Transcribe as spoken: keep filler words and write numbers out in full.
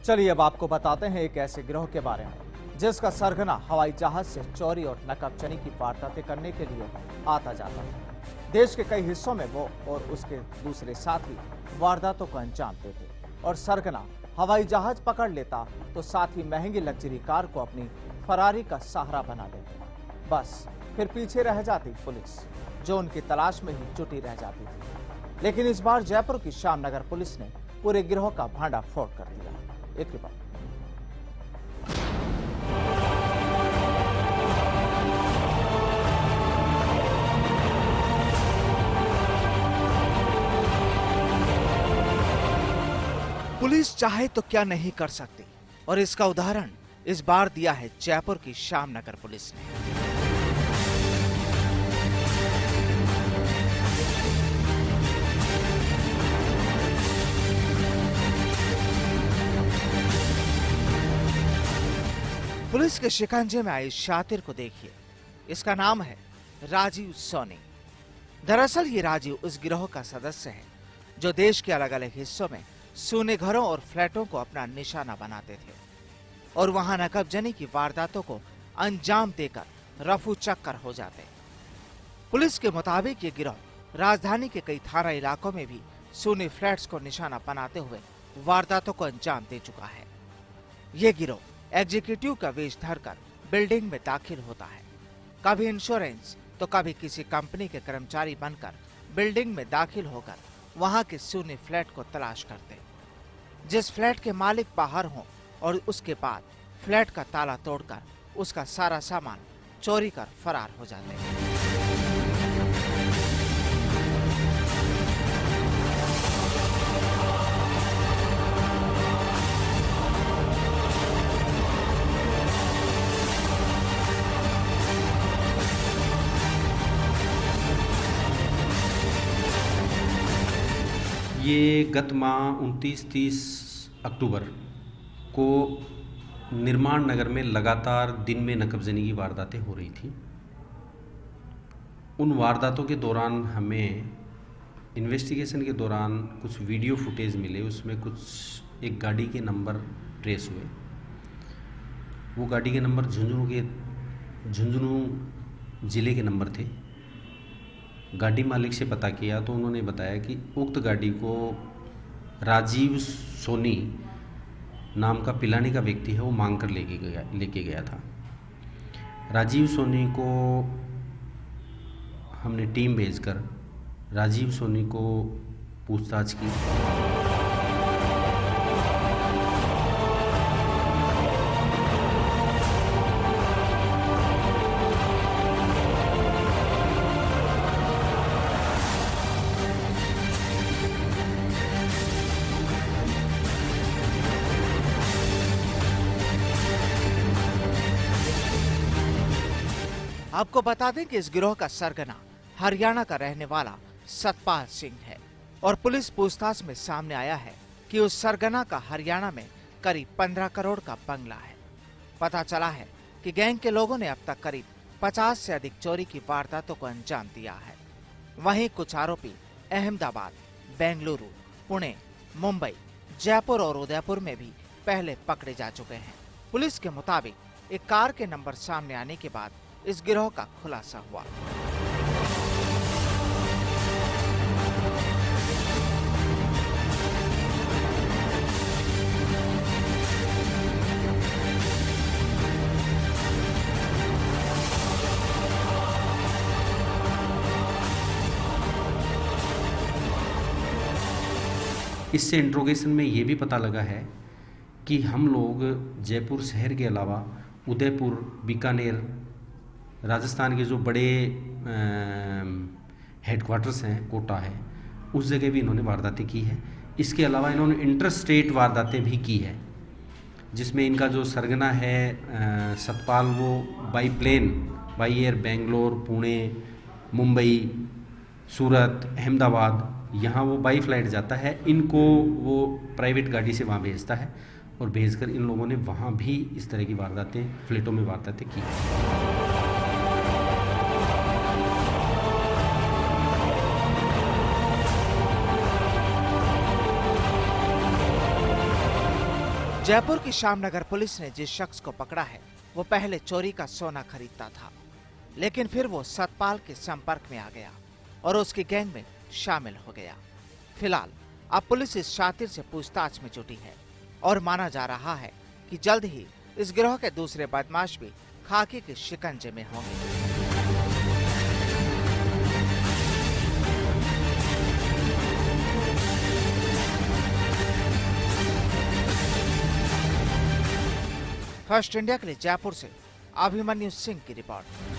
चलिए अब आपको बताते हैं एक ऐसे गिरोह के बारे में जिसका सरगना हवाई जहाज से चोरी और नकबचनी की वारदातें करने के लिए आता जाता है। देश के कई हिस्सों में वो और उसके दूसरे साथी वारदातों को अंजाम देते और सरगना हवाई जहाज पकड़ लेता तो साथ ही महंगी लग्जरी कार को अपनी फरारी का सहारा बना लेते। बस फिर पीछे रह जाती पुलिस, जो उनकी तलाश में ही जुटी रह जाती थी। लेकिन इस बार जयपुर की श्याम नगर पुलिस ने पूरे गिरोह का भांडा फोड़ कर दिया। एक रिपोर्ट। पुलिस चाहे तो क्या नहीं कर सकती, और इसका उदाहरण इस बार दिया है जयपुर की श्याम नगर पुलिस ने। पुलिस के शिकंजे में आए शातिर को देखिए। इसका नाम है राजीव सोनी। दरअसल ये राजीव उस गिरोह का सदस्य है जो देश के अलग अलग हिस्सों में सूने घरों और फ्लैटों को अपना निशाना बनाते थे और वहां नकबजनी की वारदातों को अंजाम देकर रफू चक्कर हो जाते। पुलिस के मुताबिक ये गिरोह राजधानी के कई थाना इलाकों में भी सूने फ्लैट्स को निशाना बनाते हुए वारदातों को अंजाम दे चुका है। ये गिरोह एग्जीक्यूटिव का वेश धरकर बिल्डिंग में दाखिल होता है, कभी इंश्योरेंस तो कभी किसी कंपनी के कर्मचारी बनकर बिल्डिंग में दाखिल होकर वहां के सूने फ्लैट को तलाश करते। जिस फ्लैट के मालिक बाहर हों और उसके बाद फ्लैट का ताला तोड़कर उसका सारा सामान चोरी कर फरार हो जाते हैं। ये गत माह उनतीस तीस अक्टूबर को निर्माण नगर में लगातार दिन में नकबजनी की वारदातें हो रही थी। उन वारदातों के दौरान हमें इन्वेस्टिगेशन के दौरान कुछ वीडियो फुटेज मिले। उसमें कुछ एक गाड़ी के नंबर ट्रेस हुए। वो गाड़ी के नंबर झुंझुनू के झुंझुनू ज़िले के नंबर थे। गाड़ी मालिक से पता किया तो उन्होंने बताया कि उक्त गाड़ी को राजीव सोनी नाम का पिलानी का व्यक्ति है, वो मांग कर लेके गया लेके गया था। राजीव सोनी को हमने टीम भेजकर राजीव सोनी को पूछताछ की। आपको बता दें कि इस गिरोह का सरगना हरियाणा का रहने वाला सतपाल सिंह है और पुलिस पूछताछ में सामने आया है कि उस सरगना का हरियाणा में करीब पंद्रह करोड़ का बंगला है। पता चला है कि गैंग के लोगों ने अब तक करीब पचास से अधिक चोरी की वारदातों को अंजाम दिया है। वहीं कुछ आरोपी अहमदाबाद, बेंगलुरु, पुणे, मुंबई, जयपुर और उदयपुर में भी पहले पकड़े जा चुके हैं। पुलिस के मुताबिक एक कार के नंबर सामने आने के बाद इस गिरोह का खुलासा हुआ। इससे इंट्रोगेशन में ये भी पता लगा है कि हम लोग जयपुर शहर के अलावा उदयपुर, बीकानेर, राजस्थान के जो बड़े हेडक्वार्टर्स हैं, कोटा है, उस जगह भी इन्होंने वारदातें की है। इसके अलावा इन्होंने इंटरस्टेट वारदातें भी की है, जिसमें इनका जो सरगना है सतपाल, वो by plane, by air Bangalore, Pune, Mumbai, Surat, Ahmedabad, यहाँ वो बाई फ्लाइट जाता है। इनको वो प्राइवेट गाड़ी से वहाँ भेजता है और भेजकर इन लोगों ने वहाँ भी इस तरह की वारदातें, फ्लैटों में वारदातें की। जयपुर की श्याम नगर पुलिस ने जिस शख्स को पकड़ा है वो पहले चोरी का सोना खरीदता था, लेकिन फिर वो सतपाल के संपर्क में आ गया और उसकी गैंग में शामिल हो गया। फिलहाल अब पुलिस इस शातिर से पूछताछ में जुटी है और माना जा रहा है कि जल्द ही इस गिरोह के दूसरे बदमाश भी खाकी के शिकंजे में होंगे। फर्स्ट इंडिया के लिए जयपुर से अभिमन्यु सिंह की रिपोर्ट।